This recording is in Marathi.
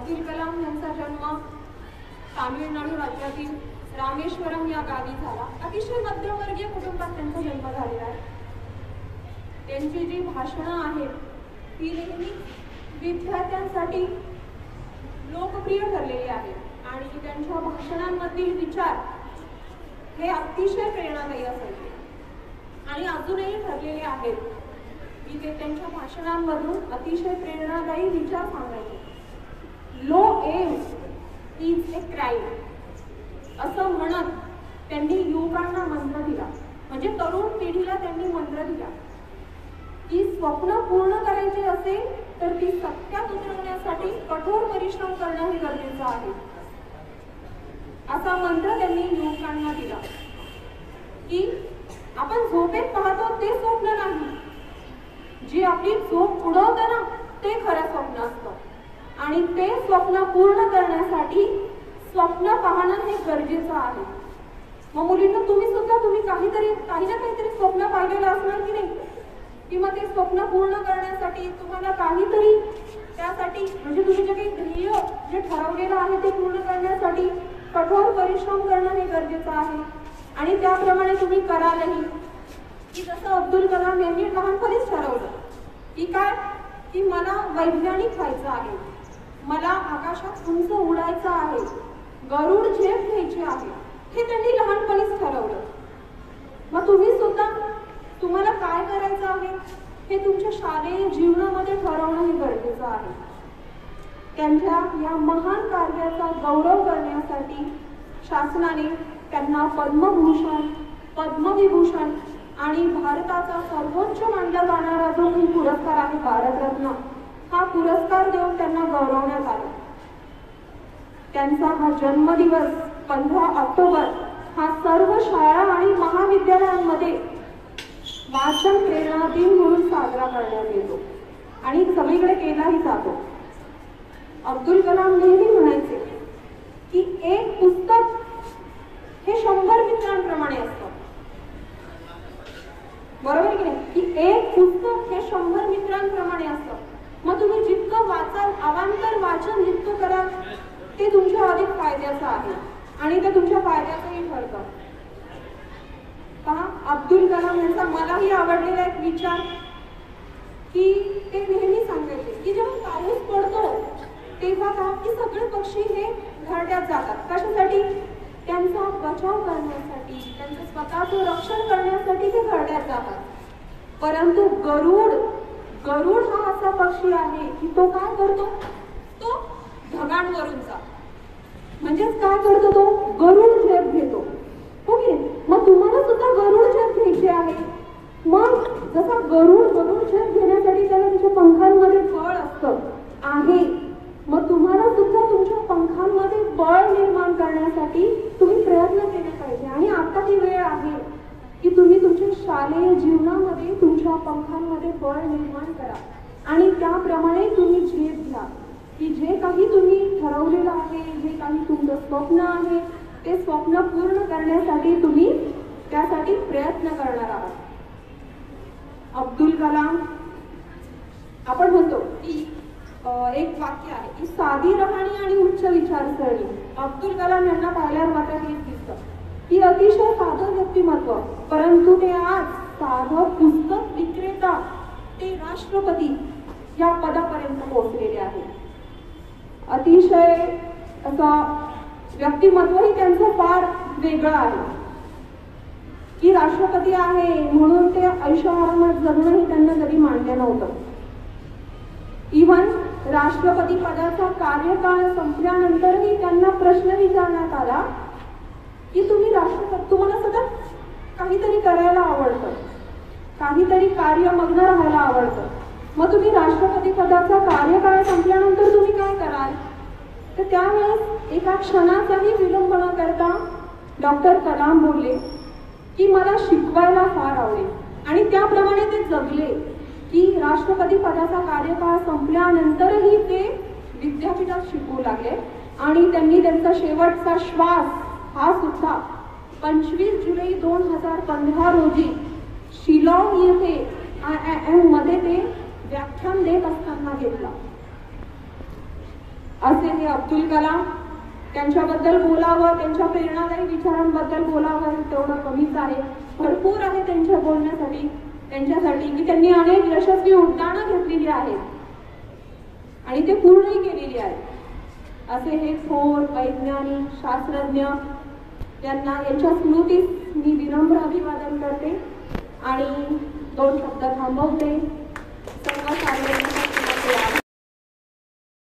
अब्दुल कलाम यांचा जन्म तामिळनाडू राज्यातील रामेश्वरम या गावी झाला। अतिशय मध्यमवर्गीय कुटुंबात त्यांचा जन्म झालेला आहे। त्यांची जी भाषणं आहेत ती नेहमी विद्यार्थ्यांसाठी लोकप्रिय ठरलेली आहेत आणि त्यांच्या भाषणांमधील विचार हे अतिशय प्रेरणादायी असायचे आणि अजूनही ठरलेले आहेत की ते त्यांच्या भाषणांमधून अतिशय प्रेरणादायी विचार सांगायचे। Low aim is a crime असं म्हणत त्यांनी युवकांना मंत्र दिला, म्हणजे तरुण पिढीला त्यांनी मंत्र दिला की स्वप्न पूर्ण करायचे असेल तर ती सत्यात उतरवण्यासाठी कठोर परिश्रम करणं हे गरजेचं आहे, असा मंत्र त्यांनी युवकांना दिला की आपण झोपेत पाहतो ते स्वप्न नाही, जी आपली झोप उडवतं ना ते खरं स्वप्न असतं आणि ते स्वप्न पूर्ण करण्यासाठी स्वप्न पाहणं हे गरजेचं आहे। मग मुलींना तुम्ही काही ना काहीतरी स्वप्न पाहिलेलं असणार की नाही, की मग ते स्वप्न पूर्ण करण्यासाठी तुम्हाला काहीतरी त्यासाठी म्हणजे तुम्ही जे काही ध्येय जे ठरवलेलं आहे ते पूर्ण करण्यासाठी कठोर परिश्रम करणं हे गरजेचं आहे आणि त्याप्रमाणे तुम्ही करालही। की जसं अब्दुल कलाम यांनी लहानपणीच ठरवलं की काय, की मला वैज्ञानिक व्हायचं आहे, मला आकाशात उंच उडायचं आहे, गरुड झेप घ्यायची आहे, हे त्यांनी लहानपणीच ठरवलं। मग तुम्ही सुद्धा तुम्हाला काय करायचं आहे हे तुमच्या शालेय जीवनामध्ये ठरवणं हे गरजेचं आहे। त्यांच्या या महान कार्याचा गौरव करण्यासाठी शासनाने त्यांना पद्मभूषण, पद्मविभूषण आणि भारताचा सर्वोच्च मानला जाणारा जो काही पुरस्कार आहे भारतरत्न, हा पुरस्कार देऊन त्यांना गौरवण्यात आला। त्यांचा हा जन्मदिवस 15 ऑक्टोबर हा सर्व शाळा आणि महाविद्यालयांमध्ये वाचन प्रेरणा दिन म्हणून साजरा करण्यात येतो आणि सगळीकडे केलाही जातो। अब्दुल कलाम नेहमी म्हणायचे की एक पुस्तक हे 100 मित्रांप्रमाणे असतं, बरोबर की नाही, की एक पुस्तक हे 100 मित्रांप्रमाणे असतं। मग तुम्ही जितकं वाचाल, अवांतर वाचन जितकं कराल ते तुमच्या अधिक फायद्याचं आहे आणि ते तुमच्या फायद्याचंही ठरतं। पहा, अब्दुल कलाम यांचा मलाही आवडलेला एक विचार की ते नेहमी सांगायचे की जेव्हा पाऊस पडतो तेव्हा का की सगळे पक्षी हे घरट्यात जातात, कशासाठी, त्यांचा बचाव करण्यासाठी, त्यांचं स्वतःचं रक्षण करण्यासाठी ते घरट्यात जातात। परंतु गरुड हा असा पक्षी आहे की तो काय करतो, तो ढगांवरून जातो, म्हणजेच काय करतो, तो गरुड झेप घेतो। ओके, मग तुम्हाला सुद्धा गरुड झेप घ्यायची आहे। मग जसा गरुड झेप घेण्यासाठी त्याला त्याच्या पंखांमध्ये बळ असतं आहे, मग तुम्हाला सुद्धा तुमच्या पंखांमध्ये बळ निर्माण करण्यासाठी तुम्ही प्रयत्न केले पाहिजे आणि आता ती वेळ आहे की तुम्ही तुमच्या शालेय जीवनामध्ये तुमच्या पंखांमध्ये बळ निर्माण करा आणि त्याप्रमाणे तुम्ही झेप घ्या की जे काही तुम्ही ठरवलेलं आहे, जे काही तुमचं स्वप्न आहे ते स्वप्न पूर्ण करण्यासाठी तुम्ही त्यासाठी प्रयत्न करणार आहात। अब्दुल कलाम, आपण म्हणतो की एक वाक्य आहे की साधी राहणी आणि उच्च विचारसरणी। अब्दुल कलाम यांना पाहिल्यावर मात्र हेच दिसतं की अतिशय साधं व्यक्तिमत्व, परंतु ते आज साधं पुस्तक विक्रेता ते राष्ट्रपती या पदापर्यंत पोहोचलेले आहेत। अतिशय असं व्यक्तिमत्वही त्यांचं फार वेगळं आहे की राष्ट्रपती आहे म्हणून ते ऐशोआरामात जगणंही त्यांना कधी मान्य नव्हतं। इव्हन राष्ट्रपती पदाचा कार्यकाळ संपल्यानंतरही त्यांना प्रश्न विचारण्यात आला की तुम्हाला सतत काहीतरी करायला आवडतं, काहीतरी कार्यमग्न राहायला आवडतं, मग तुम्ही राष्ट्रपती पदाचा कार्यकाळ संपल्यानंतर तुम्ही काय कराल? तर त्यावेळेस एका क्षणाचाही विलंब न करता डॉक्टर कलाम बोलले की मला शिकवायला फार आवडेल आणि त्याप्रमाणे ते जगले की राष्ट्रपती पदाचा कार्यकाळ संपल्यानंतरही ते विद्यापीठात शिकवू लागले आणि त्यांनी त्यांचा शेवटचा श्वास हा सुद्धा 25 जुलै 2015 रोजी शिलाँग येथे IIM मध्ये ते व्याख्यान देत असताना घेतला। असे हे अब्दुल कलाम. त्यांच्याबद्दल बोलावं, त्यांच्या प्रेरणादायी विचारांबद्दल बोलावं तेवढं कमीच आहे. भरपूर आहे त्यांच्या बोलण्यासाठी, त्यांच्यासाठी की त्यांनी अनेक यशस्वी उड्डाणं घेतलेली आहेत आणि ते पूर्णही केलेली आहेत. असे हे थोर वैज्ञानिक शास्त्रज्ञ यांना यांच्या स्मृतीस मी विनम्र अभिवादन करते आणि 2 शब्द थांबवते. सर्व